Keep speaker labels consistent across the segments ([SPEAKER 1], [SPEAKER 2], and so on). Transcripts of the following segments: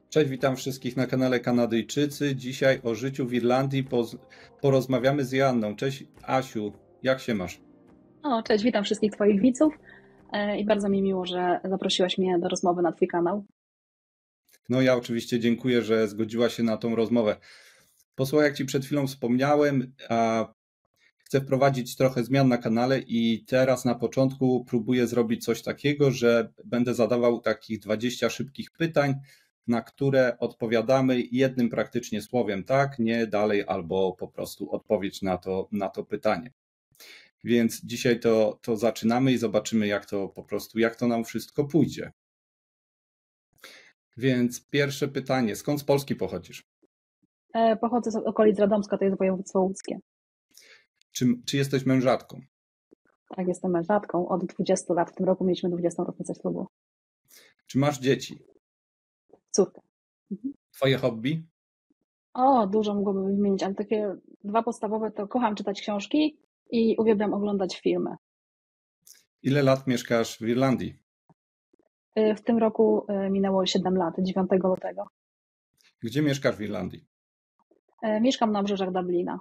[SPEAKER 1] Cześć, witam wszystkich na kanale Kanadyjczycy. Dzisiaj o życiu w Irlandii porozmawiamy z Joanną. Cześć Asiu, jak się masz?
[SPEAKER 2] O, cześć, witam wszystkich Twoich widzów i bardzo mi miło, że zaprosiłaś mnie do rozmowy na Twój kanał.
[SPEAKER 1] No ja oczywiście dziękuję, że zgodziła się na tą rozmowę. Posłuchaj, jak Ci przed chwilą wspomniałem, chcę wprowadzić trochę zmian na kanale i teraz na początku próbuję zrobić coś takiego, że będę zadawał takich 20 szybkich pytań, na które odpowiadamy jednym praktycznie słowem, tak, nie, dalej, albo po prostu odpowiedź na to pytanie. Więc dzisiaj to zaczynamy i zobaczymy, jak to nam wszystko pójdzie. Więc pierwsze pytanie, skąd z Polski pochodzisz?
[SPEAKER 2] Pochodzę z okolic Radomska, to jest województwo łódzkie.
[SPEAKER 1] Czy jesteś mężatką?
[SPEAKER 2] Tak, jestem mężatką od 20 lat. W tym roku mieliśmy 20. rocznicę ślubu.
[SPEAKER 1] Czy masz dzieci?
[SPEAKER 2] Córkę. Mhm.
[SPEAKER 1] Twoje hobby?
[SPEAKER 2] O, dużo mogłabym wymienić, ale takie dwa podstawowe to kocham czytać książki i uwielbiam oglądać filmy.
[SPEAKER 1] Ile lat mieszkasz w Irlandii?
[SPEAKER 2] W tym roku minęło 7 lat, 9 lutego.
[SPEAKER 1] Gdzie mieszkasz w Irlandii?
[SPEAKER 2] Mieszkam na obrzeżach Dublina.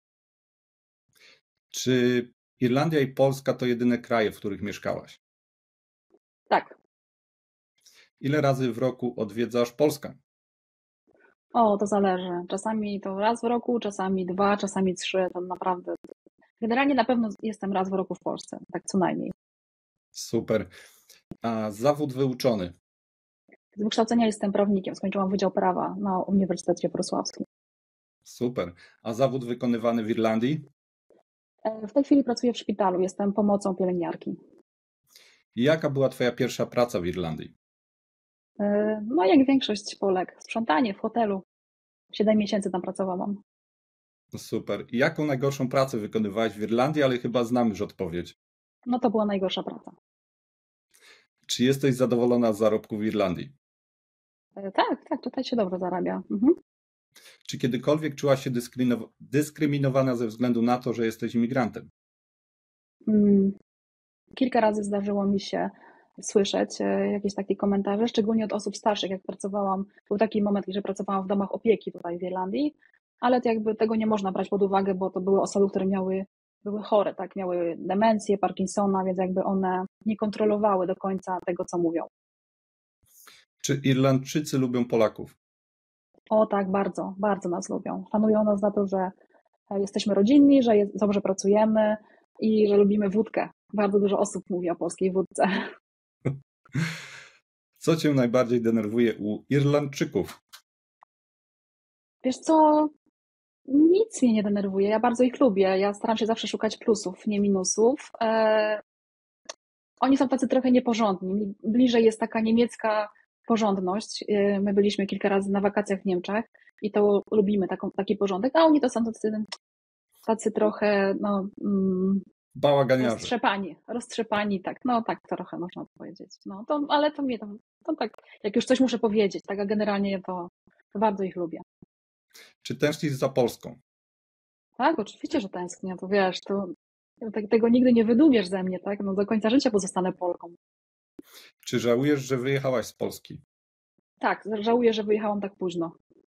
[SPEAKER 1] Czy Irlandia i Polska to jedyne kraje, w których mieszkałaś?
[SPEAKER 2] Tak.
[SPEAKER 1] Ile razy w roku odwiedzasz Polskę?
[SPEAKER 2] O, to zależy. Czasami to raz w roku, czasami dwa, czasami trzy. To naprawdę. Generalnie na pewno jestem raz w roku w Polsce, tak co najmniej.
[SPEAKER 1] Super. A zawód wyuczony?
[SPEAKER 2] Z wykształcenia jestem prawnikiem, skończyłam Wydział Prawa na Uniwersytecie Wrocławskim.
[SPEAKER 1] Super. A zawód wykonywany w Irlandii?
[SPEAKER 2] W tej chwili pracuję w szpitalu, jestem pomocą pielęgniarki.
[SPEAKER 1] Jaka była twoja pierwsza praca w Irlandii?
[SPEAKER 2] No jak większość Polek, sprzątanie w hotelu. 7 miesięcy tam pracowałam.
[SPEAKER 1] Super. I jaką najgorszą pracę wykonywałeś w Irlandii, ale chyba znam już odpowiedź.
[SPEAKER 2] No to była najgorsza praca.
[SPEAKER 1] Czy jesteś zadowolona z zarobku w Irlandii?
[SPEAKER 2] Tak, tak, tutaj się dobrze zarabia. Mhm.
[SPEAKER 1] Czy kiedykolwiek czułaś się dyskryminowana ze względu na to, że jesteś imigrantem?
[SPEAKER 2] Mm, Kilka razy zdarzyło mi się słyszeć jakieś takie komentarze, szczególnie od osób starszych, jak pracowałam. Był taki moment, że pracowałam w domach opieki tutaj w Irlandii, ale to jakby tego nie można brać pod uwagę, bo to były osoby, które były chore, tak, miały demencję, Parkinsona, więc jakby one nie kontrolowały do końca tego, co mówią.
[SPEAKER 1] Czy Irlandczycy lubią Polaków?
[SPEAKER 2] O tak, bardzo, bardzo nas lubią. Szanują nas za to, że jesteśmy rodzinni, że dobrze pracujemy i że lubimy wódkę. Bardzo dużo osób mówi o polskiej wódce.
[SPEAKER 1] Co cię najbardziej denerwuje u Irlandczyków?
[SPEAKER 2] Wiesz co, nic mnie nie denerwuje, ja bardzo ich lubię. Ja staram się zawsze szukać plusów, nie minusów. Oni są tacy trochę nieporządni. Mi bliżej jest taka niemiecka porządność. My byliśmy kilka razy na wakacjach w Niemczech i to lubimy taki porządek, a oni to są tacy trochę no,
[SPEAKER 1] Bałaganiarze.
[SPEAKER 2] roztrzepani, tak, no tak trochę można powiedzieć. No, ale to mnie to tak, jak już coś muszę powiedzieć, tak, a generalnie to bardzo ich lubię.
[SPEAKER 1] Czy tęsknisz za Polską?
[SPEAKER 2] Tak, oczywiście, że tęsknię, to wiesz, tego nigdy nie wydumiesz ze mnie, tak, no do końca życia pozostanę Polką.
[SPEAKER 1] Czy żałujesz, że wyjechałaś z Polski?
[SPEAKER 2] Tak, żałuję, że wyjechałam tak późno.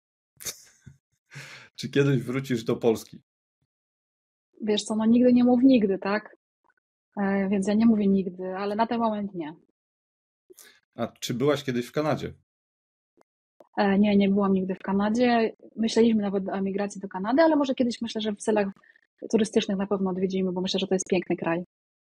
[SPEAKER 1] Czy kiedyś wrócisz do Polski?
[SPEAKER 2] Wiesz co, no nigdy nie mów nigdy, tak? Więc ja nie mówię nigdy, ale na ten moment nie.
[SPEAKER 1] A czy byłaś kiedyś w Kanadzie?
[SPEAKER 2] Nie, nie byłam nigdy w Kanadzie. Myśleliśmy nawet o emigracji do Kanady, ale może kiedyś myślę, że w celach turystycznych na pewno odwiedzimy, bo myślę, że to jest piękny kraj.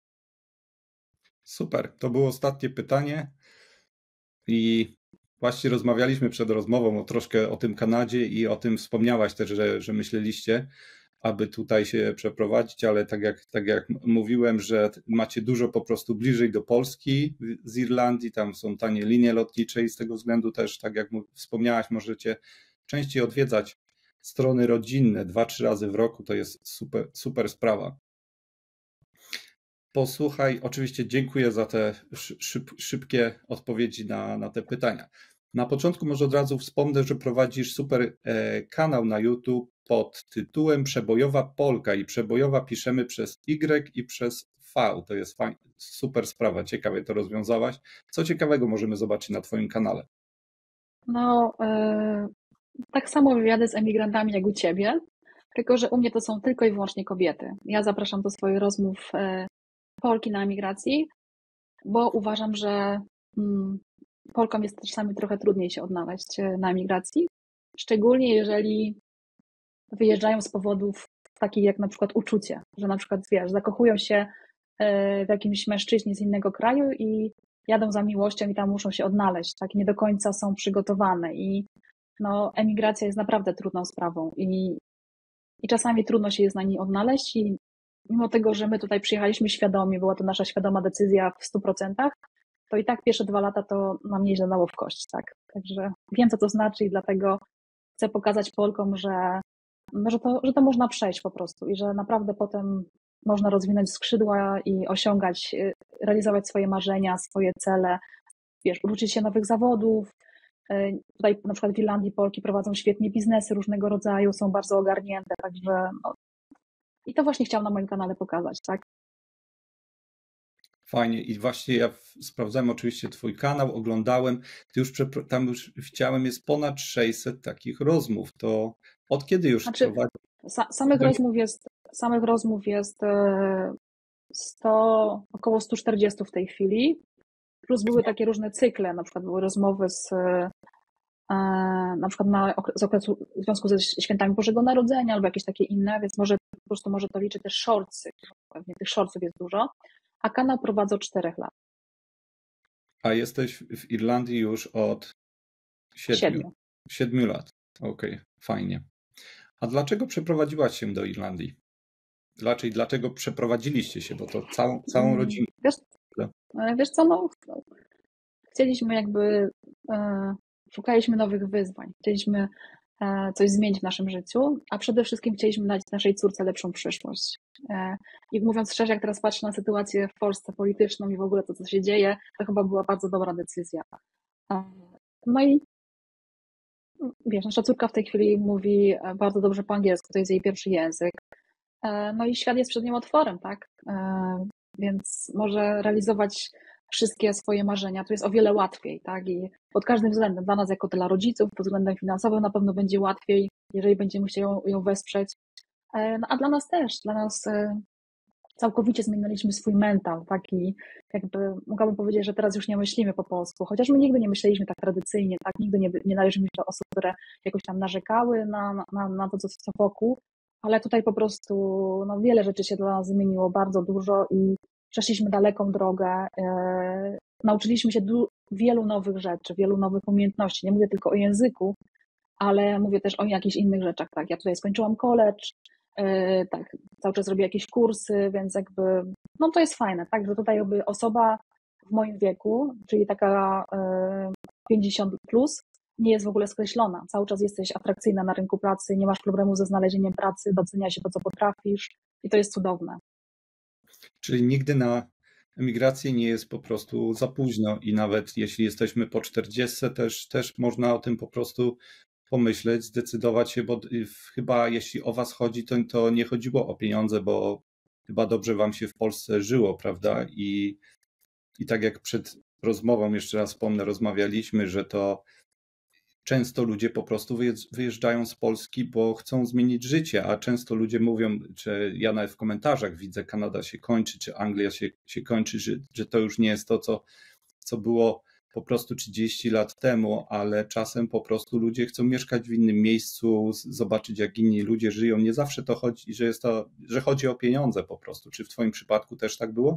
[SPEAKER 1] Super, to było ostatnie pytanie i właśnie rozmawialiśmy przed rozmową troszkę o tym Kanadzie i o tym wspomniałaś też, że myśleliście, aby tutaj się przeprowadzić, ale tak jak mówiłem, że macie dużo po prostu bliżej do Polski z Irlandii, tam są tanie linie lotnicze i z tego względu też, tak jak wspomniałaś, możecie częściej odwiedzać strony rodzinne 2-3 razy w roku, to jest super, super sprawa. Posłuchaj, oczywiście dziękuję za te szybkie odpowiedzi na te pytania. Na początku może od razu wspomnę, że prowadzisz super kanał na YouTube pod tytułem Przebojowa Polka i przebojowa piszemy przez Y i przez V. To jest super sprawa, ciekawie to rozwiązałaś. Co ciekawego możemy zobaczyć na Twoim kanale?
[SPEAKER 2] No, tak samo wywiady z emigrantami jak u Ciebie, tylko że u mnie to są tylko i wyłącznie kobiety. Ja zapraszam do swoich rozmów Polki na emigracji, bo uważam, że Polkom jest czasami trochę trudniej się odnaleźć na emigracji, szczególnie jeżeli wyjeżdżają z powodów takich jak na przykład uczucie, że na przykład, wiesz, zakochują się w jakimś mężczyźnie z innego kraju i jadą za miłością i tam muszą się odnaleźć, tak, nie do końca są przygotowane i no, emigracja jest naprawdę trudną sprawą i czasami trudno się jest na niej odnaleźć i mimo tego, że my tutaj przyjechaliśmy świadomie, była to nasza świadoma decyzja w 100%, to i tak pierwsze 2 lata to nam nieźle dało w kość, tak. Także wiem, co to znaczy i dlatego chcę pokazać Polkom, no, że to można przejść po prostu i że naprawdę potem można rozwinąć skrzydła i osiągać, realizować swoje marzenia, swoje cele, wiesz, uczyć się nowych zawodów. Tutaj na przykład w Irlandii Polki prowadzą świetnie biznesy różnego rodzaju, są bardzo ogarnięte, także no, i to właśnie chciałam na moim kanale pokazać, tak?
[SPEAKER 1] Fajnie. I właśnie ja sprawdzałem oczywiście Twój kanał, oglądałem. Tam już widziałem, jest ponad 600 takich rozmów. To od kiedy już
[SPEAKER 2] Znaczy,
[SPEAKER 1] prowadzisz?
[SPEAKER 2] samych rozmów jest 100, około 140 w tej chwili, plus były takie różne cykle, na przykład były rozmowy na przykład z okresu w związku ze świętami Bożego Narodzenia albo jakieś takie inne, więc po prostu może to liczy też shortsy, pewnie tych shortsów jest dużo, a kanał prowadzę od 4 lat.
[SPEAKER 1] A jesteś w Irlandii już od 7
[SPEAKER 2] 7.
[SPEAKER 1] 7 lat. Okej, fajnie. A dlaczego przeprowadziłaś się do Irlandii? Dlaczego przeprowadziliście się? Bo to całą rodzinę.
[SPEAKER 2] Wiesz co, no, chcieliśmy jakby, szukaliśmy nowych wyzwań, chcieliśmy coś zmienić w naszym życiu, a przede wszystkim chcieliśmy dać naszej córce lepszą przyszłość. I mówiąc szczerze, jak teraz patrzę na sytuację w Polsce polityczną i w ogóle to, co się dzieje, to chyba była bardzo dobra decyzja. No i wiesz, nasza córka w tej chwili mówi bardzo dobrze po angielsku, to jest jej pierwszy język. No i świat jest przed nią otworem, tak? Więc może realizować wszystkie swoje marzenia. Tu jest o wiele łatwiej, tak? I pod każdym względem, dla nas jako dla rodziców, pod względem finansowym na pewno będzie łatwiej, jeżeli będziemy chcieli ją wesprzeć. No, a dla nas też, całkowicie zmieniliśmy swój mental, tak? I jakby mogłabym powiedzieć, że teraz już nie myślimy po polsku, chociaż my nigdy nie myśleliśmy tak tradycyjnie, tak? Nigdy nie należymy do osób, które jakoś tam narzekały na to, co wokół, ale tutaj po prostu no, wiele rzeczy się dla nas zmieniło, bardzo dużo i przeszliśmy daleką drogę, nauczyliśmy się wielu nowych rzeczy, wielu nowych umiejętności. Nie mówię tylko o języku, ale mówię też o jakichś innych rzeczach. Tak, ja tutaj skończyłam college, tak, cały czas robię jakieś kursy, więc jakby, no to jest fajne, tak, że tutaj jakby osoba w moim wieku, czyli taka 50 plus, nie jest w ogóle skreślona. Cały czas jesteś atrakcyjna na rynku pracy, nie masz problemu ze znalezieniem pracy, docenia się to, co potrafisz i to jest cudowne.
[SPEAKER 1] Czyli nigdy na emigrację nie jest po prostu za późno i nawet jeśli jesteśmy po 40, też można o tym po prostu pomyśleć, zdecydować się, bo chyba jeśli o was chodzi, to nie chodziło o pieniądze, bo chyba dobrze wam się w Polsce żyło, prawda? I tak jak przed rozmową, jeszcze raz wspomnę, rozmawialiśmy, że to często ludzie po prostu wyjeżdżają z Polski, bo chcą zmienić życie, a często ludzie mówią, że ja nawet w komentarzach widzę, Kanada się kończy, czy Anglia się kończy, że to już nie jest to, co było po prostu 30 lat temu, ale czasem po prostu ludzie chcą mieszkać w innym miejscu, zobaczyć jak inni ludzie żyją. Nie zawsze to chodzi, że chodzi o pieniądze po prostu. Czy w twoim przypadku też tak było?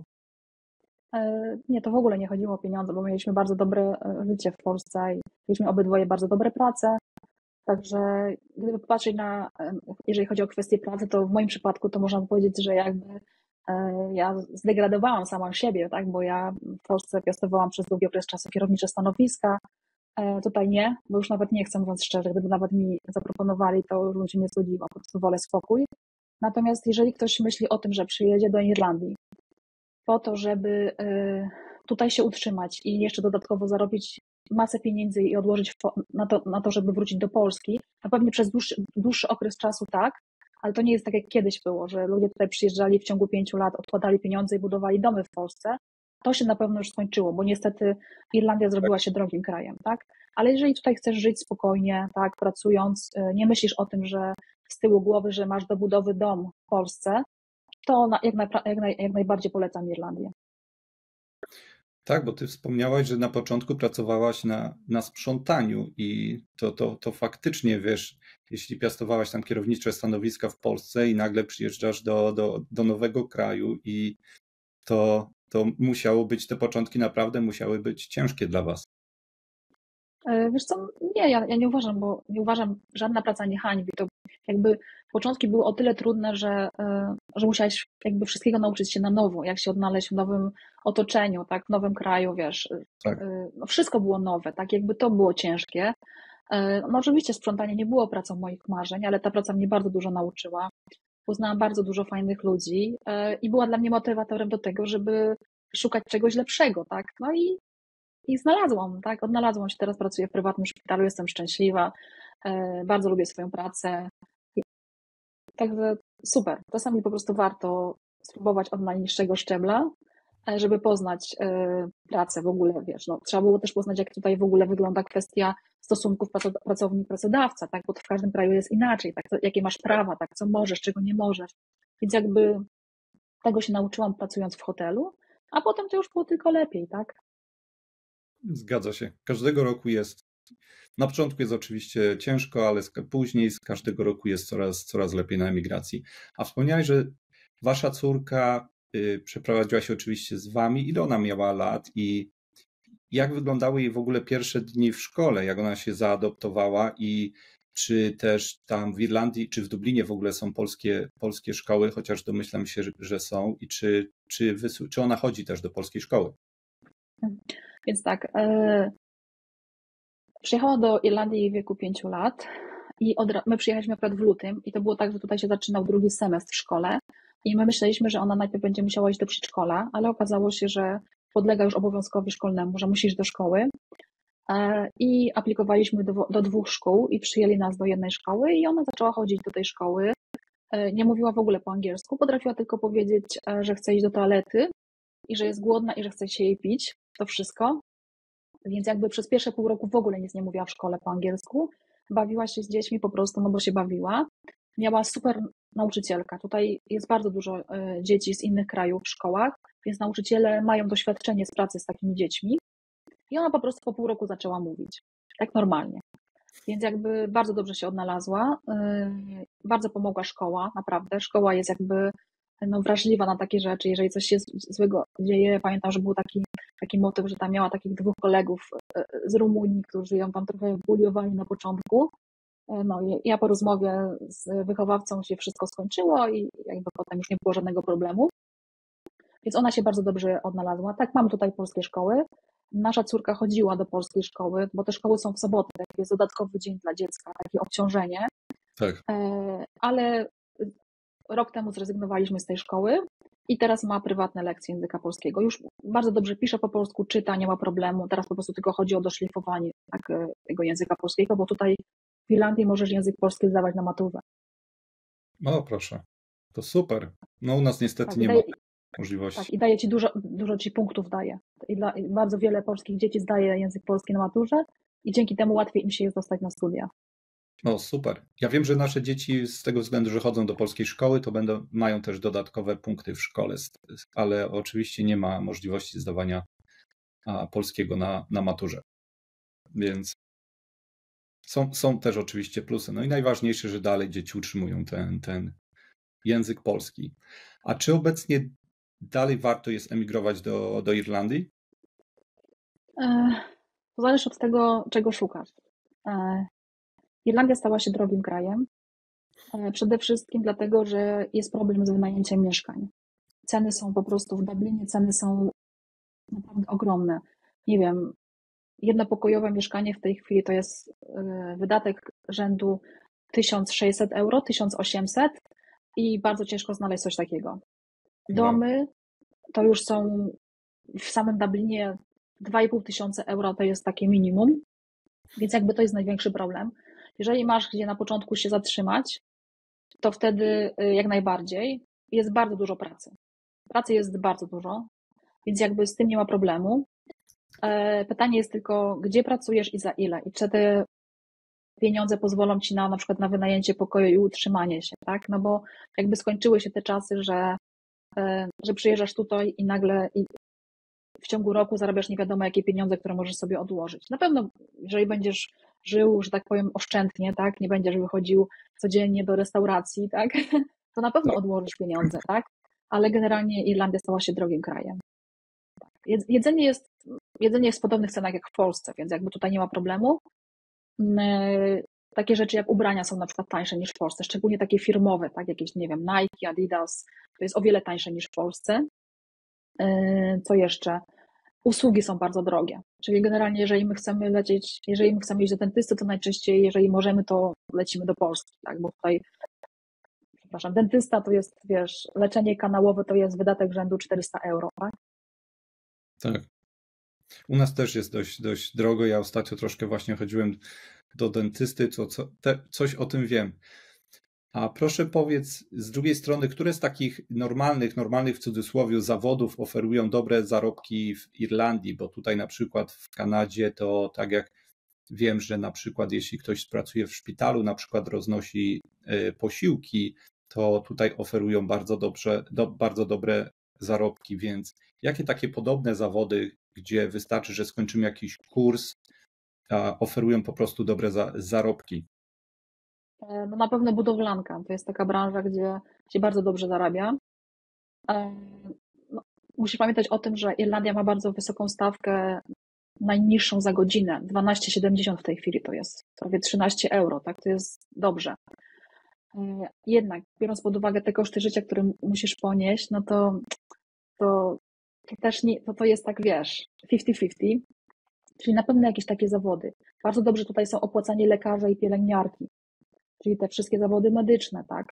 [SPEAKER 2] Nie, to w ogóle nie chodziło o pieniądze, bo mieliśmy bardzo dobre życie w Polsce i mieliśmy obydwoje bardzo dobre prace. Także gdyby popatrzeć jeżeli chodzi o kwestię pracy, to w moim przypadku to można powiedzieć, że jakby ja zdegradowałam samą siebie, tak? Bo ja w Polsce piastowałam przez długi okres czasu kierownicze stanowiska. Tutaj nie, bo już nawet nie chcę, mówiąc szczerze, gdyby nawet mi zaproponowali, to już bym się nie zgodziła, po prostu wolę spokój. Natomiast jeżeli ktoś myśli o tym, że przyjedzie do Irlandii po to, żeby tutaj się utrzymać i jeszcze dodatkowo zarobić masę pieniędzy i odłożyć na to, żeby wrócić do Polski, a pewnie przez dłuższy okres czasu tak, ale to nie jest tak jak kiedyś było, że ludzie tutaj przyjeżdżali w ciągu 5 lat, odkładali pieniądze i budowali domy w Polsce. To się na pewno już skończyło, bo niestety Irlandia zrobiła się drogim krajem, tak? ale jeżeli tutaj chcesz żyć spokojnie, tak, pracując, nie myślisz o tym, że z tyłu głowy, że masz do budowy dom w Polsce, to jak najbardziej polecam Irlandię.
[SPEAKER 1] Tak, bo ty wspomniałaś, że na początku pracowałaś na sprzątaniu i to faktycznie, wiesz, jeśli piastowałaś tam kierownicze stanowiska w Polsce i nagle przyjeżdżasz do nowego kraju i to musiało być, te początki naprawdę musiały być ciężkie dla was.
[SPEAKER 2] Wiesz co, nie, ja nie uważam, bo nie uważam, żadna praca nie hańbi. To jakby początki były o tyle trudne, że musiałeś jakby wszystkiego nauczyć się na nowo, jak się odnaleźć w nowym otoczeniu, tak, w nowym kraju, wiesz.
[SPEAKER 1] Tak.
[SPEAKER 2] No wszystko było nowe, tak, jakby to było ciężkie. No oczywiście sprzątanie nie było pracą moich marzeń, ale ta praca mnie bardzo dużo nauczyła. Poznałam bardzo dużo fajnych ludzi i była dla mnie motywatorem do tego, żeby szukać czegoś lepszego, tak. No i znalazłam, tak, odnalazłam się, teraz pracuję w prywatnym szpitalu, jestem szczęśliwa, bardzo lubię swoją pracę. Także super, czasami po prostu warto spróbować od najniższego szczebla, żeby poznać pracę w ogóle, wiesz, no, trzeba było też poznać, jak tutaj w ogóle wygląda kwestia stosunków pracownik-pracodawca, tak, bo to w każdym kraju jest inaczej, tak, jakie masz prawa, tak, co możesz, czego nie możesz, więc jakby tego się nauczyłam pracując w hotelu, a potem to już było tylko lepiej, tak.
[SPEAKER 1] Zgadza się. Każdego roku jest. Na początku jest oczywiście ciężko, ale później z każdego roku jest coraz lepiej na emigracji. A wspomniałeś, że wasza córka przeprowadziła się oczywiście z wami. Ile ona miała lat i jak wyglądały jej w ogóle pierwsze dni w szkole? Jak ona się zaadoptowała i czy też tam w Irlandii, czy w Dublinie w ogóle są polskie szkoły, chociaż domyślam się, że są i czy ona chodzi też do polskiej szkoły?
[SPEAKER 2] Więc tak, przyjechała do Irlandii w wieku 5 lat i my przyjechaliśmy akurat w lutym i to było tak, że tutaj się zaczynał drugi semestr w szkole i my myśleliśmy, że ona najpierw będzie musiała iść do przedszkola, ale okazało się, że podlega już obowiązkowi szkolnemu, że musi iść do szkoły i aplikowaliśmy do 2 szkół i przyjęli nas do jednej szkoły i ona zaczęła chodzić do tej szkoły. Nie mówiła w ogóle po angielsku, potrafiła tylko powiedzieć, że chce iść do toalety i że jest głodna i że chce się jej pić, to wszystko. Więc jakby przez pierwsze pół roku w ogóle nic nie mówiła w szkole po angielsku. Bawiła się z dziećmi po prostu, no bo się bawiła. Miała super nauczycielka. Tutaj jest bardzo dużo dzieci z innych krajów w szkołach, więc nauczyciele mają doświadczenie z pracy z takimi dziećmi. I ona po prostu po pół roku zaczęła mówić. Tak normalnie. Więc jakby bardzo dobrze się odnalazła. Bardzo pomogła szkoła, naprawdę. Szkoła jest jakby no, wrażliwa na takie rzeczy. Jeżeli coś się złego dzieje, pamiętam, że był taki motyw, że tam miała takich 2 kolegów z Rumunii, którzy ją tam trochę buliowali na początku. No i ja po rozmowie z wychowawcą się wszystko skończyło i jakby potem już nie było żadnego problemu. Więc ona się bardzo dobrze odnalazła. Tak, mamy tutaj polskie szkoły. Nasza córka chodziła do polskiej szkoły, bo te szkoły są w sobotę, tak jest dodatkowy dzień dla dziecka, takie obciążenie.
[SPEAKER 1] Tak.
[SPEAKER 2] Ale rok temu zrezygnowaliśmy z tej szkoły i teraz ma prywatne lekcje języka polskiego. Już bardzo dobrze pisze po polsku, czyta, nie ma problemu. Teraz po prostu tylko chodzi o doszlifowanie tak, tego języka polskiego, bo tutaj w Irlandii możesz język polski zdawać na maturze.
[SPEAKER 1] O, proszę. To super. No u nas niestety
[SPEAKER 2] Tak,
[SPEAKER 1] nie ma możliwości.
[SPEAKER 2] Tak, i daje ci dużo ci punktów daje. I bardzo wiele polskich dzieci zdaje język polski na maturze i dzięki temu łatwiej im się jest dostać na studia.
[SPEAKER 1] No super. Ja wiem, że nasze dzieci z tego względu, że chodzą do polskiej szkoły, to mają też dodatkowe punkty w szkole, ale oczywiście nie ma możliwości zdawania polskiego na maturze. Więc są też oczywiście plusy. No i najważniejsze, że dalej dzieci utrzymują ten język polski. A czy obecnie dalej warto jest emigrować do Irlandii?
[SPEAKER 2] To zależy od tego, czego szukasz. Irlandia stała się drogim krajem. Przede wszystkim dlatego, że jest problem z wynajęciem mieszkań. Ceny są po prostu w Dublinie, ceny są naprawdę ogromne. Nie wiem, jednopokojowe mieszkanie w tej chwili to jest wydatek rzędu 1600 euro, 1800 i bardzo ciężko znaleźć coś takiego. Domy to już są w samym Dublinie 2500 euro to jest takie minimum, więc jakby to jest największy problem. Jeżeli masz gdzie na początku się zatrzymać, to wtedy jak najbardziej jest bardzo dużo pracy. Pracy jest bardzo dużo, więc jakby z tym nie ma problemu. Pytanie jest tylko, gdzie pracujesz i za ile? I czy te pieniądze pozwolą ci na przykład na wynajęcie pokoju i utrzymanie się, tak? No bo jakby skończyły się te czasy, że przyjeżdżasz tutaj i nagle w ciągu roku zarabiasz nie wiadomo jakie pieniądze, które możesz sobie odłożyć. Na pewno, jeżeli będziesz żył, że tak powiem, oszczędnie, tak? Nie będziesz wychodził codziennie do restauracji, tak? To na pewno odłożysz pieniądze, tak? Ale generalnie Irlandia stała się drogim krajem. Jedzenie jest w podobnych cenach jak w Polsce, więc jakby tutaj nie ma problemu. Takie rzeczy jak ubrania są na przykład tańsze niż w Polsce, szczególnie takie firmowe, tak, jakieś, nie wiem, Nike, Adidas, to jest o wiele tańsze niż w Polsce. Co jeszcze? Usługi są bardzo drogie, czyli generalnie jeżeli my chcemy lecieć, jeżeli my chcemy iść do dentysty, to najczęściej, jeżeli możemy, to lecimy do Polski, tak, bo tutaj, przepraszam, dentysta to jest, wiesz, leczenie kanałowe to jest wydatek rzędu 400 euro, tak?
[SPEAKER 1] Tak. U nas też jest dość drogo. Ja ostatnio troszkę właśnie chodziłem do dentysty, coś o tym wiem. A proszę powiedz, z drugiej strony, które z takich normalnych w cudzysłowie zawodów oferują dobre zarobki w Irlandii? Bo tutaj na przykład w Kanadzie to tak jak wiem, że na przykład jeśli ktoś pracuje w szpitalu, na przykład roznosi posiłki, to tutaj oferują bardzo dobre zarobki, więc jakie takie podobne zawody, gdzie wystarczy, że skończymy jakiś kurs, oferują po prostu dobre zarobki?
[SPEAKER 2] No na pewno budowlanka, to jest taka branża, gdzie się bardzo dobrze zarabia. No, musisz pamiętać o tym, że Irlandia ma bardzo wysoką stawkę najniższą za godzinę, 12,70 w tej chwili to jest, prawie 13 euro, tak, to jest dobrze. Jednak, biorąc pod uwagę te koszty życia, które musisz ponieść, no to też nie, to jest tak, wiesz, 50-50, czyli na pewno jakieś takie zawody. Bardzo dobrze tutaj są opłacani lekarze i pielęgniarki, czyli te wszystkie zawody medyczne, tak.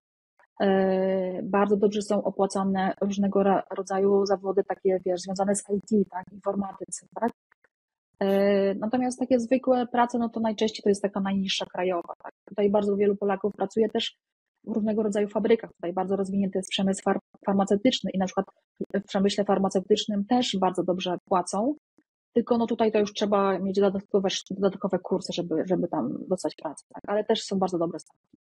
[SPEAKER 2] Bardzo dobrze są opłacane różnego rodzaju zawody takie, wiesz, związane z IT, tak, informatycy, tak. Natomiast takie zwykłe prace, no to najczęściej to jest taka najniższa krajowa, tak. Tutaj bardzo wielu Polaków pracuje też w różnego rodzaju fabrykach. Tutaj bardzo rozwinięty jest przemysł farmaceutyczny i na przykład w przemyśle farmaceutycznym też bardzo dobrze płacą, tylko no tutaj to już trzeba mieć dodatkowe kursy, żeby tam dostać pracę, tak. Ale też są bardzo dobre stawki.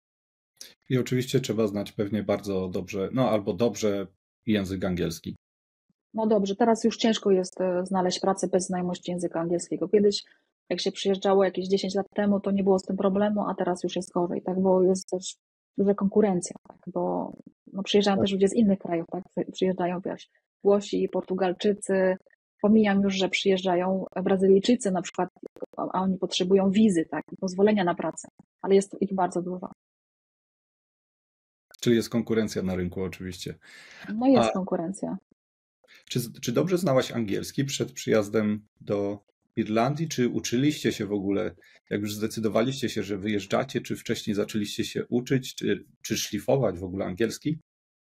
[SPEAKER 1] I oczywiście trzeba znać pewnie bardzo dobrze, no albo dobrze język angielski.
[SPEAKER 2] No dobrze, teraz już ciężko jest znaleźć pracę bez znajomości języka angielskiego. Kiedyś, jak się przyjeżdżało jakieś 10 lat temu, to nie było z tym problemu, a teraz już jest gorzej, tak, bo jest też duża konkurencja, tak, bo no, przyjeżdżają też ludzie z innych krajów, tak, przyjeżdżają, wiesz, Włosi, Portugalczycy, pomijam już, że przyjeżdżają Brazylijczycy na przykład, a oni potrzebują wizy, tak, i pozwolenia na pracę, ale jest ich bardzo dużo.
[SPEAKER 1] Czyli jest konkurencja na rynku oczywiście.
[SPEAKER 2] No jest konkurencja.
[SPEAKER 1] Czy dobrze znałaś angielski przed przyjazdem do Irlandii? Czy uczyliście się w ogóle, jak już zdecydowaliście się, że wyjeżdżacie, czy wcześniej zaczęliście się uczyć, czy szlifować w ogóle angielski?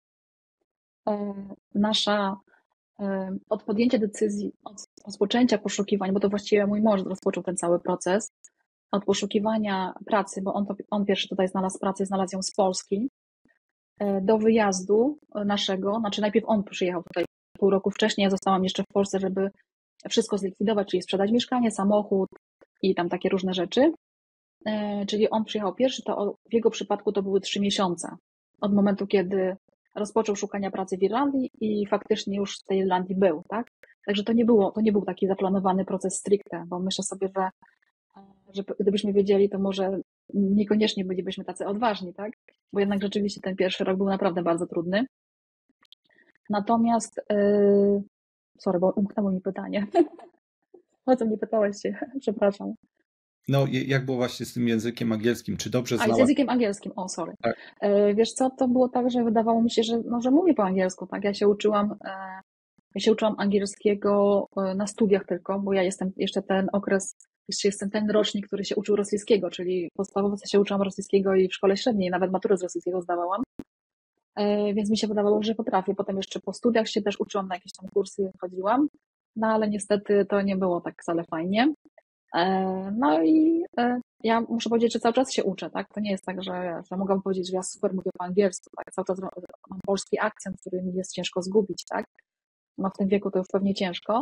[SPEAKER 2] Nasza od podjęcia decyzji, od rozpoczęcia poszukiwań, bo to właściwie mój mąż rozpoczął ten cały proces, od poszukiwania pracy, bo on pierwszy tutaj znalazł pracę, znalazł ją z Polski, do wyjazdu naszego, znaczy najpierw on przyjechał tutaj pół roku wcześniej, ja zostałam jeszcze w Polsce, żeby wszystko zlikwidować, czyli sprzedać mieszkanie, samochód i tam takie różne rzeczy. Czyli on przyjechał pierwszy, to w jego przypadku to były 3 miesiące od momentu, kiedy rozpoczął szukania pracy w Irlandii i faktycznie już w tej Irlandii był, tak? Także to nie był taki zaplanowany proces stricte, bo myślę sobie, że gdybyśmy wiedzieli, to może niekoniecznie bylibyśmy tacy odważni, tak? Bo jednak rzeczywiście ten pierwszy rok był naprawdę bardzo trudny. Natomiast, sorry, bo umknęło mi pytanie. O co mnie pytałeś się? Przepraszam.
[SPEAKER 1] No, jak było właśnie z tym językiem angielskim? Czy dobrze
[SPEAKER 2] Z
[SPEAKER 1] znałaś?
[SPEAKER 2] językiem angielskim, sorry.
[SPEAKER 1] Tak.
[SPEAKER 2] Wiesz co, to było tak, że wydawało mi się, że mówię po angielsku, tak? Ja się uczyłam angielskiego na studiach tylko, bo ja jestem jeszcze jeszcze jestem ten rocznik, który się uczył rosyjskiego, czyli podstawowo się uczyłam rosyjskiego i w szkole średniej, nawet maturę z rosyjskiego zdawałam, więc mi się wydawało, że potrafię. Potem jeszcze po studiach się też uczyłam, na jakieś tam kursy chodziłam, no ale niestety to nie było tak wcale fajnie. No i ja muszę powiedzieć, że cały czas się uczę, tak? To nie jest tak, że mogę powiedzieć, że ja super mówię po angielsku, tak? Cały czas mam polski akcent, który mi jest ciężko zgubić, tak? No w tym wieku to już pewnie ciężko,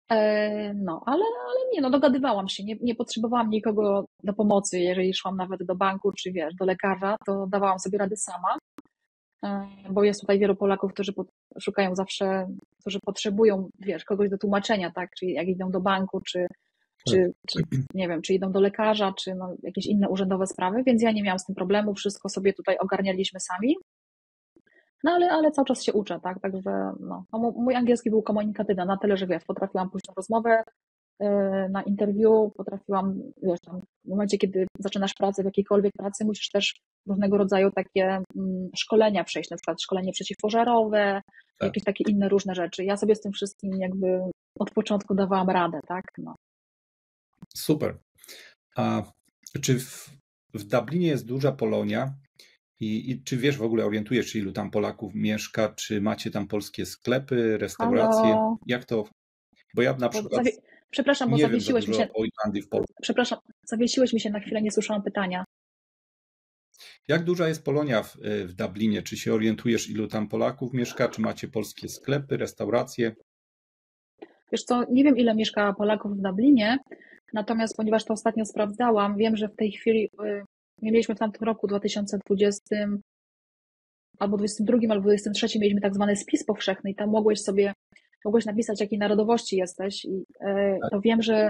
[SPEAKER 2] No, ale nie, no dogadywałam się, nie potrzebowałam nikogo do pomocy, jeżeli szłam nawet do banku, czy wiesz, do lekarza, to dawałam sobie radę sama, bo jest tutaj wielu Polaków, którzy szukają zawsze, którzy potrzebują, wiesz, kogoś do tłumaczenia, tak, czyli jak idą do banku,
[SPEAKER 1] Tak.
[SPEAKER 2] czy nie wiem, czy idą do lekarza, czy no, jakieś inne urzędowe sprawy, więc ja nie miałam z tym problemu, wszystko sobie tutaj ogarnialiśmy sami. No ale cały czas się uczę, tak? Także no, mój angielski był komunikatywny na tyle, że wiesz, potrafiłam pójść na rozmowę, na interview, potrafiłam, wiesz, tam w momencie, kiedy zaczynasz pracę w jakiejkolwiek pracy, musisz też różnego rodzaju takie szkolenia przejść, na przykład szkolenie przeciwpożarowe,
[SPEAKER 1] Tak.
[SPEAKER 2] jakieś takie inne różne rzeczy. Ja sobie z tym wszystkim jakby od początku dawałam radę, tak? No.
[SPEAKER 1] Super. A czy w Dublinie jest duża Polonia? I czy wiesz, w ogóle orientujesz się, ilu tam Polaków mieszka? Czy macie tam polskie sklepy, restauracje?
[SPEAKER 2] Halo?
[SPEAKER 1] Jak to? Bo ja na
[SPEAKER 2] Bo
[SPEAKER 1] przykład
[SPEAKER 2] Przepraszam, bo
[SPEAKER 1] nie wiem za
[SPEAKER 2] zawiesiłeś mi
[SPEAKER 1] dużo
[SPEAKER 2] się,
[SPEAKER 1] o Irlandii w Polsce.
[SPEAKER 2] przepraszam, zawiesiłeś mi się na chwilę, nie słyszałam pytania.
[SPEAKER 1] Jak duża jest Polonia w Dublinie? Czy się orientujesz, ilu tam Polaków mieszka? Czy macie polskie sklepy, restauracje?
[SPEAKER 2] Wiesz co, nie wiem ile mieszka Polaków w Dublinie, natomiast ponieważ to ostatnio sprawdzałam, wiem, że w tej chwili mieliśmy w tamtym roku 2020 albo 2022 albo 2023 mieliśmy tak zwany spis powszechny i tam mogłeś napisać jakiej narodowości jesteś i to wiem, że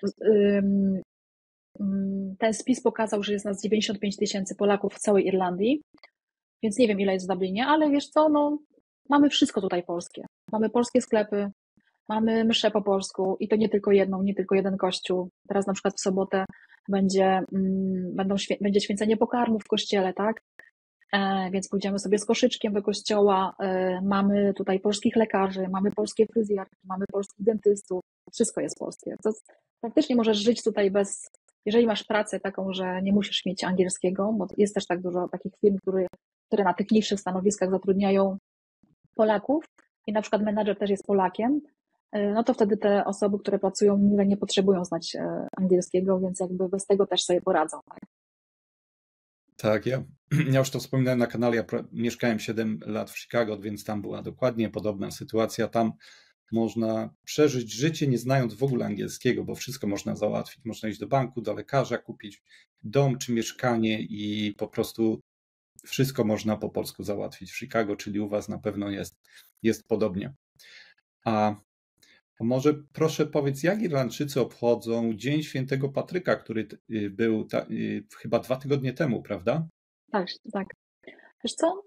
[SPEAKER 2] ten spis pokazał, że jest nas 95 000 Polaków w całej Irlandii, więc nie wiem ile jest w Dublinie, ale wiesz co, no mamy wszystko tutaj polskie. Mamy polskie sklepy, mamy mszę po polsku i to nie tylko jedną, nie tylko jeden kościół. Teraz na przykład w sobotę będzie święcenie pokarmów w kościele, tak? Więc pójdziemy sobie z koszyczkiem do kościoła. Mamy tutaj polskich lekarzy, mamy polskie fryzjerki, mamy polskich dentystów. Wszystko jest polskie. To praktycznie możesz żyć tutaj jeżeli masz pracę taką, że nie musisz mieć angielskiego, bo jest też tak dużo takich firm, które na tych niższych stanowiskach zatrudniają Polaków i na przykład menadżer też jest Polakiem, no to wtedy te osoby, które pracują, nie potrzebują znać angielskiego, więc jakby bez tego też sobie poradzą. Tak?
[SPEAKER 1] Tak, ja już to wspominałem na kanale, ja mieszkałem 7 lat w Chicago, więc tam była dokładnie podobna sytuacja. Tam można przeżyć życie nie znając w ogóle angielskiego, bo wszystko można załatwić. Można iść do banku, do lekarza, kupić dom czy mieszkanie i po prostu wszystko można po polsku załatwić w Chicago, czyli u was na pewno jest podobnie. A może proszę powiedz, jak Irlandczycy obchodzą Dzień Świętego Patryka, który był chyba 2 tygodnie temu, prawda?
[SPEAKER 2] Tak, tak. Wiesz co,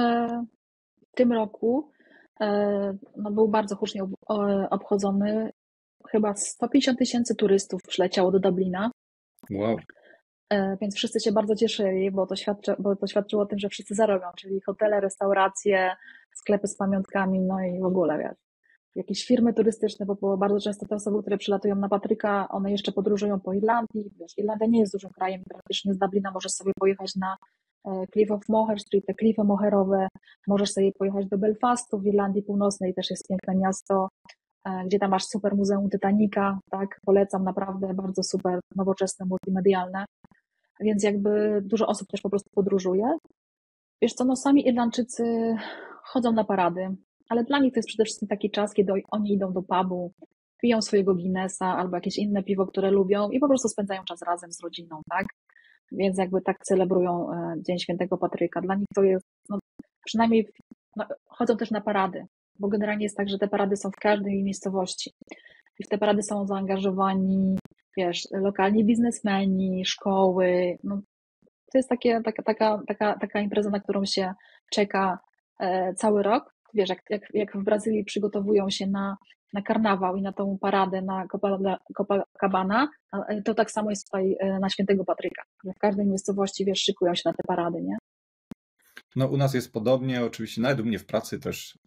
[SPEAKER 2] w tym roku no był bardzo hucznie obchodzony. Chyba 150 000 turystów przyleciało do Dublina.
[SPEAKER 1] Wow.
[SPEAKER 2] Więc wszyscy się bardzo cieszyli, bo to świadczyło o tym, że wszyscy zarobią, czyli hotele, restauracje, sklepy z pamiątkami, no i w ogóle, wiesz, jakieś firmy turystyczne, bo bardzo często te osoby, które przylatują na Patryka, one jeszcze podróżują po Irlandii, wiesz, Irlandia nie jest dużym krajem, praktycznie z Dublina możesz sobie pojechać na Cliff of Moher, czyli te klify moherowe, możesz sobie pojechać do Belfastu w Irlandii Północnej, też jest piękne miasto, gdzie tam masz super Muzeum Titanica, tak, polecam, naprawdę bardzo super, nowoczesne, multimedialne, więc jakby dużo osób też po prostu podróżuje. Wiesz co, no sami Irlandczycy chodzą na parady, ale dla nich to jest przede wszystkim taki czas, kiedy oni idą do pubu, piją swojego Guinnessa albo jakieś inne piwo, które lubią i po prostu spędzają czas razem z rodziną, tak? Więc jakby tak celebrują Dzień Świętego Patryka. Dla nich to jest, no, przynajmniej chodzą też na parady, bo generalnie jest tak, że te parady są w każdej miejscowości i w te parady są zaangażowani, wiesz, lokalni biznesmeni, szkoły, no, to jest taka impreza, na którą się czeka cały rok. Wiesz, jak w Brazylii przygotowują się na karnawał i na tą paradę na Copacabana, to tak samo jest tutaj na Świętego Patryka. W każdej miejscowości, wiesz, szykują się na te parady, nie?
[SPEAKER 1] No u nas jest podobnie, oczywiście nawet u mnie w pracy też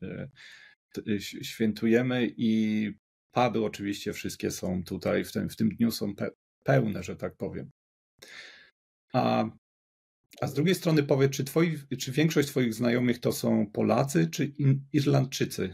[SPEAKER 1] świętujemy i puby oczywiście wszystkie są tutaj, w tym dniu są pełne, że tak powiem. A z drugiej strony powiedz, czy większość twoich znajomych to są Polacy czy Irlandczycy?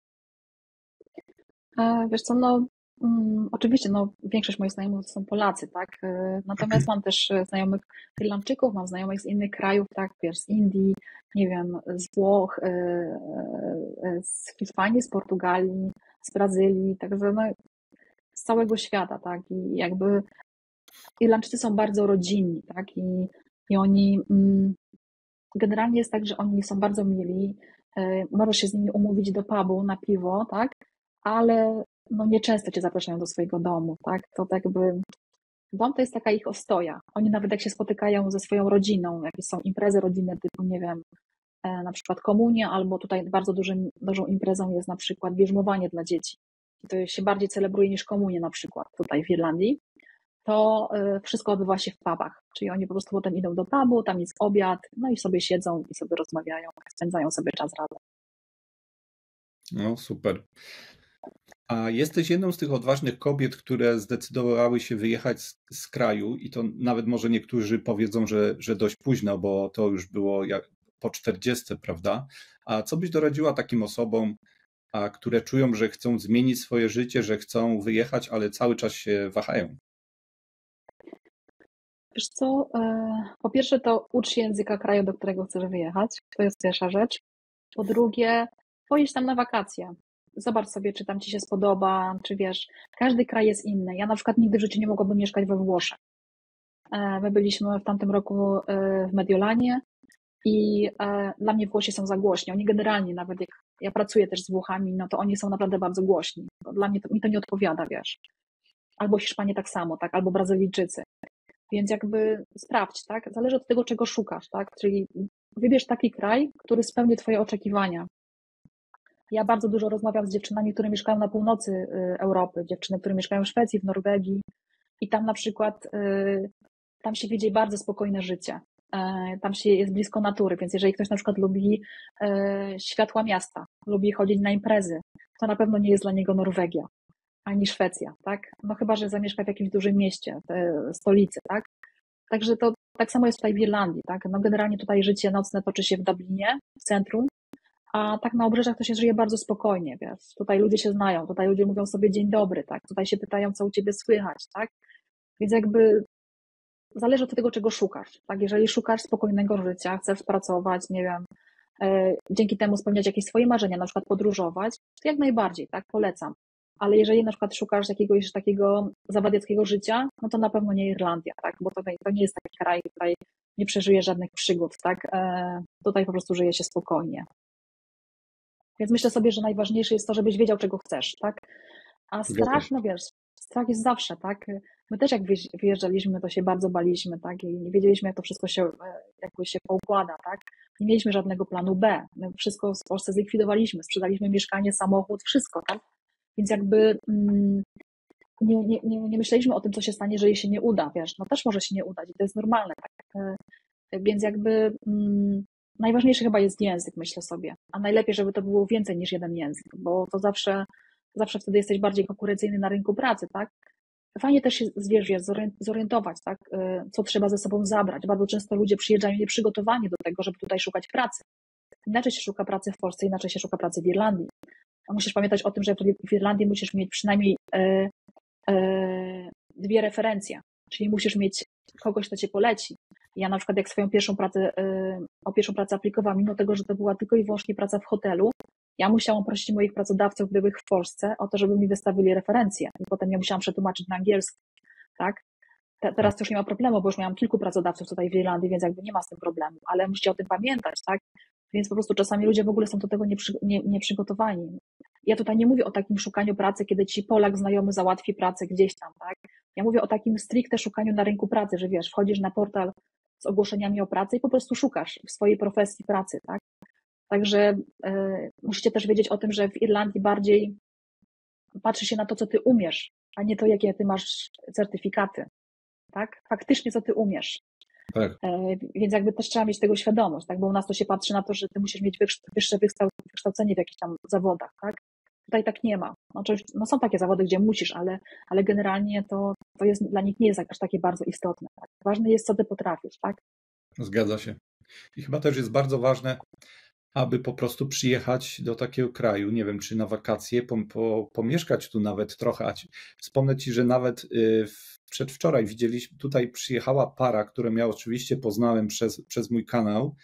[SPEAKER 2] Wiesz co, no oczywiście, no większość moich znajomych to są Polacy, tak? Natomiast mam też znajomych Irlandczyków, mam znajomych z innych krajów, tak? Wiesz, z Indii, nie wiem, z Włoch, z Hiszpanii, z Portugalii, z Brazylii, także no, z całego świata, tak? I jakby Irlandczycy są bardzo rodzinni, tak? I oni generalnie jest tak, że oni są bardzo mili, możesz się z nimi umówić do pubu na piwo, tak? Ale no nieczęsto cię zapraszają do swojego domu, tak? To tak jakby dom to jest taka ich ostoja. Oni nawet jak się spotykają ze swoją rodziną, jakieś są imprezy rodzinne typu, nie wiem, na przykład komunia, albo tutaj bardzo dużą imprezą jest na przykład bierzmowanie dla dzieci. I to się bardziej celebruje niż komunię na przykład tutaj w Irlandii. To wszystko odbywa się w pubach, czyli oni po prostu potem idą do pubu, tam jest obiad, no i sobie siedzą i sobie rozmawiają, spędzają sobie czas razem.
[SPEAKER 1] No super. A jesteś jedną z tych odważnych kobiet, które zdecydowały się wyjechać z kraju i to nawet może niektórzy powiedzą, że dość późno, bo to już było po 40, prawda? A co byś doradziła takim osobom, które czują, że chcą zmienić swoje życie, że chcą wyjechać, ale cały czas się wahają?
[SPEAKER 2] Wiesz co, po pierwsze to ucz się języka kraju, do którego chcesz wyjechać, to jest pierwsza rzecz. Po drugie, pojedź tam na wakacje. Zobacz sobie, czy tam ci się spodoba, czy wiesz, każdy kraj jest inny. Ja na przykład nigdy w życiu nie mogłabym mieszkać we Włoszech. My byliśmy w tamtym roku w Mediolanie i dla mnie Włosi są za głośni. Oni generalnie, nawet jak ja pracuję też z Włochami, no to oni są naprawdę bardzo głośni. Dla mnie mi to nie odpowiada, wiesz. Albo Hiszpanie tak samo, tak, albo Brazylijczycy. Więc jakby sprawdź, tak? Zależy od tego, czego szukasz, tak? Czyli wybierz taki kraj, który spełni twoje oczekiwania. Ja bardzo dużo rozmawiam z dziewczynami, które mieszkają na północy Europy, dziewczyny, które mieszkają w Szwecji, w Norwegii i tam na przykład tam się wiedzie bardzo spokojne życie. Tam się jest blisko natury, więc jeżeli ktoś na przykład lubi światła miasta, lubi chodzić na imprezy, to na pewno nie jest dla niego Norwegia ani Szwecja, tak? No chyba, że zamieszka w jakimś dużym mieście, stolicy, tak? Także to tak samo jest tutaj w Irlandii, tak? No generalnie tutaj życie nocne toczy się w Dublinie, w centrum, a tak na obrzeżach to się żyje bardzo spokojnie, wiesz. Tutaj ludzie się znają, tutaj ludzie mówią sobie dzień dobry, tak? Tutaj się pytają, co u ciebie słychać, tak? Więc jakby zależy od tego, czego szukasz, tak? Jeżeli szukasz spokojnego życia, chcesz pracować, nie wiem, dzięki temu spełniać jakieś swoje marzenia, na przykład podróżować, to jak najbardziej, tak? Polecam. Ale jeżeli na przykład szukasz jakiegoś takiego zawadiackiego życia, no to na pewno nie Irlandia, tak? Bo to nie jest taki kraj, tutaj nie przeżyjesz żadnych przygód, tak? Tutaj po prostu żyje się spokojnie. Więc myślę sobie, że najważniejsze jest to, żebyś wiedział, czego chcesz, tak? A strach, no wiesz, strach jest zawsze, tak? My też jak wyjeżdżaliśmy, to się bardzo baliśmy, tak? I nie wiedzieliśmy, jak to wszystko się, jakby się poukłada, tak? Nie mieliśmy żadnego planu B. My wszystko w Polsce zlikwidowaliśmy, sprzedaliśmy mieszkanie, samochód, wszystko, tak? Więc jakby nie myśleliśmy o tym, co się stanie, jeżeli się nie uda, wiesz, no też może się nie udać i to jest normalne, tak? Więc jakby najważniejszy chyba jest język, myślę sobie, a najlepiej, żeby to było więcej niż jeden język, bo to zawsze wtedy jesteś bardziej konkurencyjny na rynku pracy, tak? Fajnie też się, wiesz, zorientować, tak? Co trzeba ze sobą zabrać. Bardzo często ludzie przyjeżdżają nieprzygotowani do tego, żeby tutaj szukać pracy. Inaczej się szuka pracy w Polsce, inaczej się szuka pracy w Irlandii. A musisz pamiętać o tym, że w Irlandii musisz mieć przynajmniej dwie referencje, czyli musisz mieć kogoś, kto cię poleci. Ja na przykład jak swoją o pierwszą pracę aplikowałam, mimo tego, że to była tylko i wyłącznie praca w hotelu, ja musiałam prosić moich pracodawców byłych w Polsce o to, żeby mi wystawili referencje i potem ja musiałam przetłumaczyć na angielski, tak? Teraz to już nie ma problemu, bo już miałam kilku pracodawców tutaj w Irlandii, więc jakby nie ma z tym problemu, ale musicie o tym pamiętać, tak? Więc po prostu czasami ludzie w ogóle są do tego nieprzygotowani. Ja tutaj nie mówię o takim szukaniu pracy, kiedy ci Polak znajomy załatwi pracę gdzieś tam, tak? Ja mówię o takim stricte szukaniu na rynku pracy, że wiesz, wchodzisz na portal z ogłoszeniami o pracy i po prostu szukasz w swojej profesji pracy, tak? Także musicie też wiedzieć o tym, że w Irlandii bardziej patrzy się na to, co ty umiesz, a nie to, jakie ty masz certyfikaty, tak? Faktycznie, co ty umiesz.
[SPEAKER 1] Tak.
[SPEAKER 2] Więc jakby też trzeba mieć tego świadomość, tak? Bo u nas to się patrzy na to, że ty musisz mieć wyższe wykształcenie w jakichś tam zawodach, tak? Tutaj tak nie ma. No są takie zawody, gdzie musisz, ale generalnie to jest dla nich nie jest aż takie bardzo istotne. Tak? Ważne jest, co ty potrafisz, tak?
[SPEAKER 1] Zgadza się. I chyba też jest bardzo ważne, aby po prostu przyjechać do takiego kraju, nie wiem, czy na wakacje, pomieszkać tu nawet trochę. Wspomnę Ci, że nawet przedwczoraj tutaj przyjechała para, którą ja oczywiście poznałem przez mój kanał,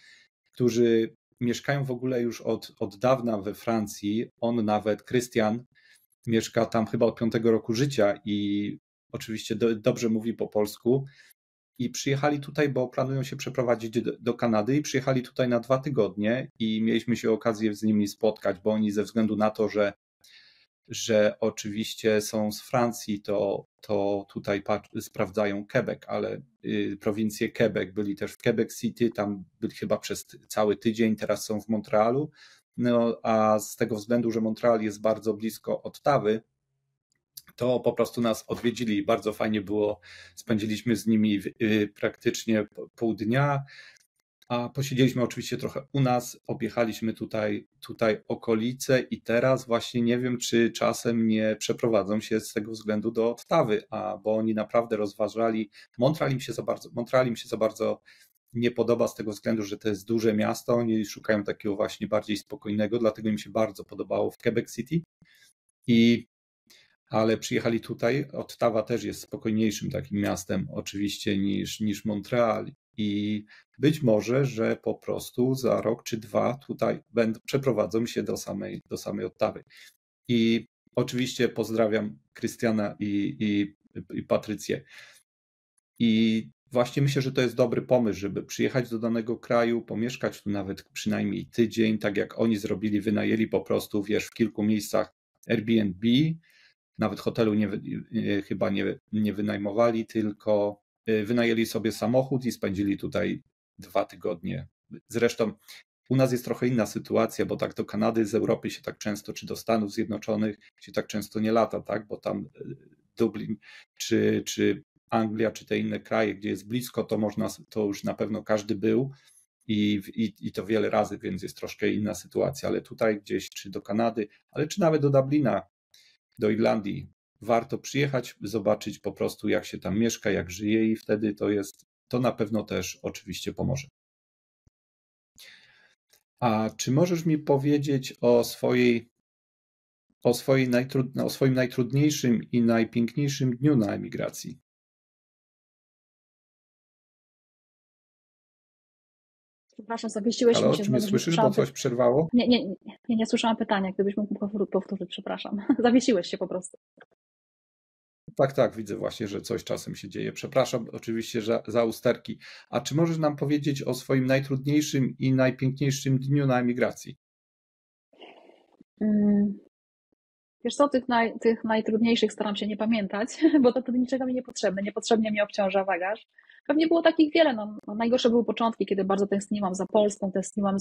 [SPEAKER 1] którzy mieszkają w ogóle już od dawna we Francji. On nawet, Krystian, mieszka tam chyba od 5 roku życia i oczywiście dobrze mówi po polsku. I przyjechali tutaj, bo planują się przeprowadzić do Kanady i przyjechali tutaj na 2 tygodnie i mieliśmy się okazję z nimi spotkać, bo oni ze względu na to, że oczywiście są z Francji, to tutaj sprawdzają Quebec, ale prowincję Quebec, byli też w Quebec City, tam byli chyba przez cały tydzień, teraz są w Montrealu, no a z tego względu, że Montreal jest bardzo blisko Ottawy, to po prostu nas odwiedzili i bardzo fajnie było, spędziliśmy z nimi praktycznie pół dnia, a posiedzieliśmy oczywiście trochę u nas, objechaliśmy tutaj okolice i teraz właśnie nie wiem, czy czasem nie przeprowadzą się z tego względu do Ottawy, bo oni naprawdę rozważali, Montreal im się za bardzo nie podoba z tego względu, że to jest duże miasto, oni szukają takiego właśnie bardziej spokojnego, dlatego im się bardzo podobało w Quebec City, ale przyjechali tutaj. Ottawa też jest spokojniejszym takim miastem oczywiście niż Montreal i być może, że po prostu za rok czy dwa tutaj przeprowadzą się do samej Ottawy. I oczywiście pozdrawiam Krystiana i Patrycję. I właśnie myślę, że to jest dobry pomysł, żeby przyjechać do danego kraju, pomieszkać tu nawet przynajmniej tydzień, tak jak oni zrobili, wynajęli po prostu, wiesz, w kilku miejscach Airbnb, nawet hotelu chyba nie wynajmowali, tylko wynajęli sobie samochód i spędzili tutaj 2 tygodnie. Zresztą u nas jest trochę inna sytuacja, bo tak do Kanady z Europy się tak często, czy do Stanów Zjednoczonych się tak często nie lata, tak? Bo tam Dublin czy Anglia, czy te inne kraje, gdzie jest blisko, to już na pewno każdy był i to wiele razy, więc jest troszkę inna sytuacja, ale tutaj gdzieś, czy do Kanady, ale czy nawet do Dublina, do Irlandii, warto przyjechać, zobaczyć po prostu, jak się tam mieszka, jak żyje i wtedy to na pewno też oczywiście pomoże. A czy możesz mi powiedzieć o swoim najtrudniejszym i najpiękniejszym dniu na emigracji?
[SPEAKER 2] Przepraszam, zawiesiłeś mi
[SPEAKER 1] Halo,
[SPEAKER 2] się
[SPEAKER 1] czy mnie
[SPEAKER 2] znowu, nie
[SPEAKER 1] słyszysz, bo
[SPEAKER 2] słyszałam.
[SPEAKER 1] coś przerwało?
[SPEAKER 2] Nie słyszałam pytania, gdybyś mógł powtórzyć, przepraszam. Zawiesiłeś się po prostu.
[SPEAKER 1] Tak, widzę właśnie, że coś czasem się dzieje. Przepraszam oczywiście za usterki. A czy możesz nam powiedzieć o swoim najtrudniejszym i najpiękniejszym dniu na emigracji?
[SPEAKER 2] Wiesz co, tych najtrudniejszych staram się nie pamiętać, bo to wtedy niczego mi niepotrzebne. Niepotrzebnie mnie obciąża bagaż. Pewnie było takich wiele. Najgorsze były początki, kiedy bardzo tęskniłam za Polską, tęskniłam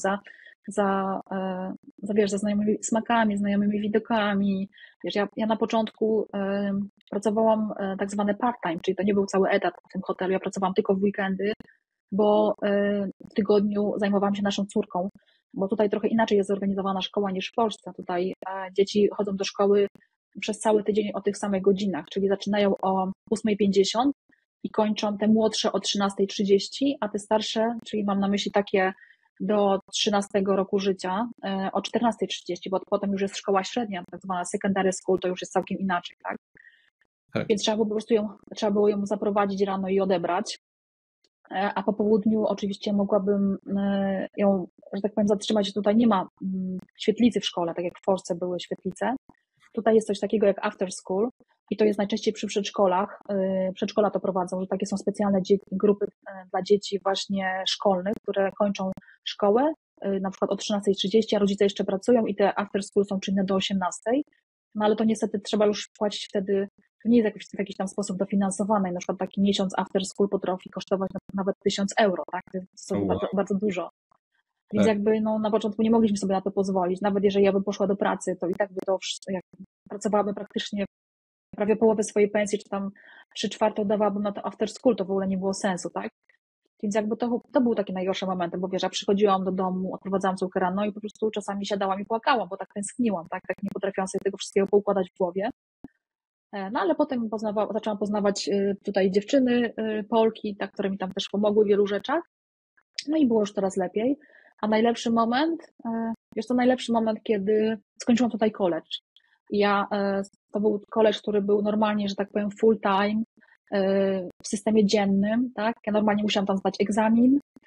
[SPEAKER 2] za znajomymi smakami, znajomymi widokami. Wiesz, ja na początku pracowałam tak zwany part-time, czyli to nie był cały etat w tym hotelu. Ja pracowałam tylko w weekendy, bo w tygodniu zajmowałam się naszą córką, bo tutaj trochę inaczej jest zorganizowana szkoła niż w Polsce. Tutaj dzieci chodzą do szkoły przez cały tydzień o tych samych godzinach, czyli zaczynają o 8:50 i kończą te młodsze o 13:30, a te starsze, czyli mam na myśli takie do 13 roku życia, o 14:30, bo potem już jest szkoła średnia, tak zwana secondary school, to już jest całkiem inaczej, tak?
[SPEAKER 1] Tak.
[SPEAKER 2] Więc trzeba było ją zaprowadzić rano i odebrać. A po południu oczywiście mogłabym ją, że tak powiem, zatrzymać. Tutaj nie ma świetlicy w szkole, tak jak w Polsce były świetlice. Tutaj jest coś takiego jak after school i to jest najczęściej przy przedszkolach. Przedszkola to prowadzą, że takie są specjalne grupy dla dzieci właśnie szkolnych, które kończą szkołę na przykład o 13:30, a rodzice jeszcze pracują i te after school są czynne do 18:00. No ale to niestety trzeba już płacić wtedy. To nie jest w jakiś tam sposób dofinansowane. Na przykład taki miesiąc after school potrafi kosztować nawet 1000 euro, tak? To jest bardzo, bardzo dużo. Więc
[SPEAKER 1] Tak.
[SPEAKER 2] jakby na początku nie mogliśmy sobie na to pozwolić. Nawet jeżeli ja bym poszła do pracy, to i tak by to pracowałabym praktycznie prawie połowę swojej pensji, czy tam 3/4 dawałabym na to after school, to w ogóle nie było sensu, tak? Więc jakby to był taki najgorszy moment, bo wiesz, ja przychodziłam do domu, odprowadzałam córkę rano i po prostu czasami siadałam i płakałam, bo tak tęskniłam, tak nie potrafiłam sobie tego wszystkiego poukładać w głowie. No ale potem zaczęłam poznawać tutaj dziewczyny, Polki, tak, które mi tam też pomogły w wielu rzeczach. No i było już coraz lepiej. A najlepszy moment, najlepszy moment, kiedy skończyłam tutaj college. To był college, który był normalnie, że tak powiem, full time, w systemie dziennym, tak? Ja normalnie musiałam tam zdać egzamin,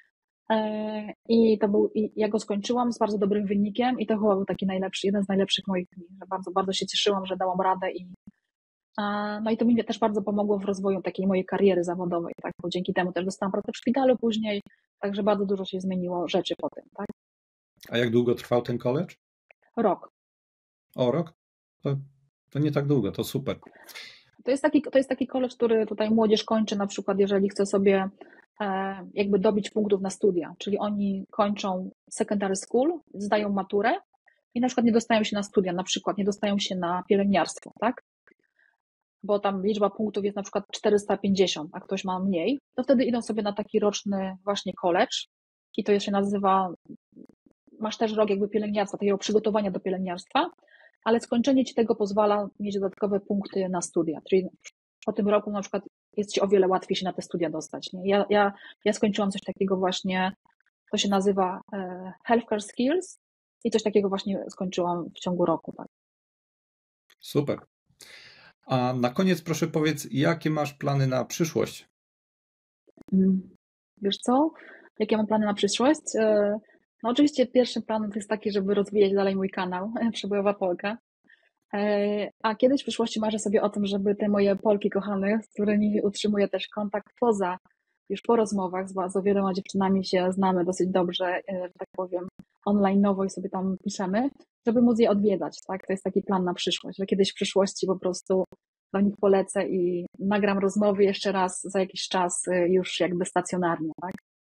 [SPEAKER 2] I ja go skończyłam z bardzo dobrym wynikiem i to chyba był taki najlepszy, jeden z najlepszych moich dni, że bardzo, bardzo się cieszyłam, że dałam radę no i to mi też bardzo pomogło w rozwoju takiej mojej kariery zawodowej, tak, bo dzięki temu też dostałam pracę w szpitalu później, także bardzo dużo się zmieniło rzeczy po tym, tak.
[SPEAKER 1] A jak długo trwał ten college?
[SPEAKER 2] Rok.
[SPEAKER 1] O, rok? To nie tak długo, to super.
[SPEAKER 2] To jest taki college, który tutaj młodzież kończy na przykład, jeżeli chce sobie jakby dobić punktów na studia, czyli oni kończą secondary school, zdają maturę i na przykład nie dostają się na studia, na przykład nie dostają się na pielęgniarstwo, tak? Bo tam liczba punktów jest na przykład 450, a ktoś ma mniej, to wtedy idą sobie na taki roczny właśnie college i to się nazywa, masz też rok jakby pielęgniarstwa, takiego przygotowania do pielęgniarstwa, ale skończenie ci tego pozwala mieć dodatkowe punkty na studia, czyli po tym roku na przykład jest ci o wiele łatwiej się na te studia dostać. Nie? Ja skończyłam coś takiego właśnie, to się nazywa Healthcare Skills i coś takiego właśnie skończyłam w ciągu roku. Tak.
[SPEAKER 1] Super. A na koniec proszę powiedz, jakie masz plany na przyszłość?
[SPEAKER 2] Wiesz co? Jakie mam plany na przyszłość? No oczywiście pierwszym planem to jest taki, żeby rozwijać dalej mój kanał Przebojowa Polka. A kiedyś w przyszłości marzę sobie o tym, żeby te moje Polki kochane, z którymi utrzymuję też kontakt już po rozmowach, z wieloma dziewczynami się znamy dosyć dobrze, że tak powiem, online'owo i sobie tam piszemy, żeby móc je odwiedzać, tak? To jest taki plan na przyszłość, że kiedyś w przyszłości po prostu do nich polecę i nagram rozmowy jeszcze raz za jakiś czas już jakby stacjonarnie, tak?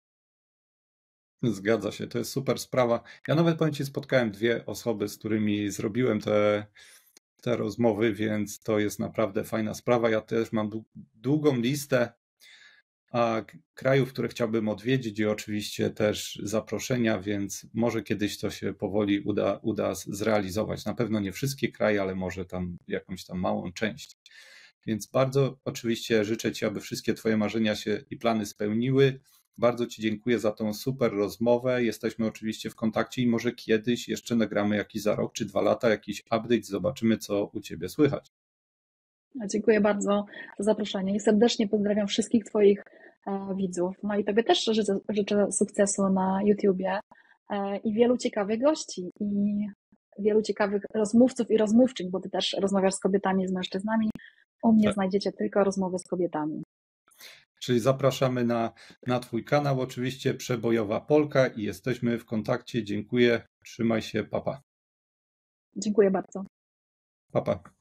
[SPEAKER 1] Zgadza się, to jest super sprawa. Ja nawet powiem Ci, spotkałem 2 osoby, z którymi zrobiłem te rozmowy, więc to jest naprawdę fajna sprawa. Ja też mam długą listę krajów, które chciałbym odwiedzić i oczywiście też zaproszenia, więc może kiedyś to się powoli uda zrealizować. Na pewno nie wszystkie kraje, ale może tam jakąś tam małą część. Więc bardzo oczywiście życzę Ci, aby wszystkie Twoje marzenia się i plany spełniły. Bardzo Ci dziękuję za tą super rozmowę. Jesteśmy oczywiście w kontakcie i może kiedyś jeszcze nagramy jakiś za rok czy 2 lata jakiś update, zobaczymy, co u Ciebie słychać.
[SPEAKER 2] Dziękuję bardzo za zaproszenie i serdecznie pozdrawiam wszystkich Twoich widzów. No i Tobie też życzę sukcesu na YouTubie i wielu ciekawych gości i wielu ciekawych rozmówców i rozmówczyń, bo Ty też rozmawiasz z kobietami i z mężczyznami. U mnie znajdziecie tylko rozmowy z kobietami.
[SPEAKER 1] Czyli zapraszamy na Twój kanał, oczywiście Przebojowa Polka i jesteśmy w kontakcie. Dziękuję, trzymaj się, papa.
[SPEAKER 2] Dziękuję bardzo.
[SPEAKER 1] Papa.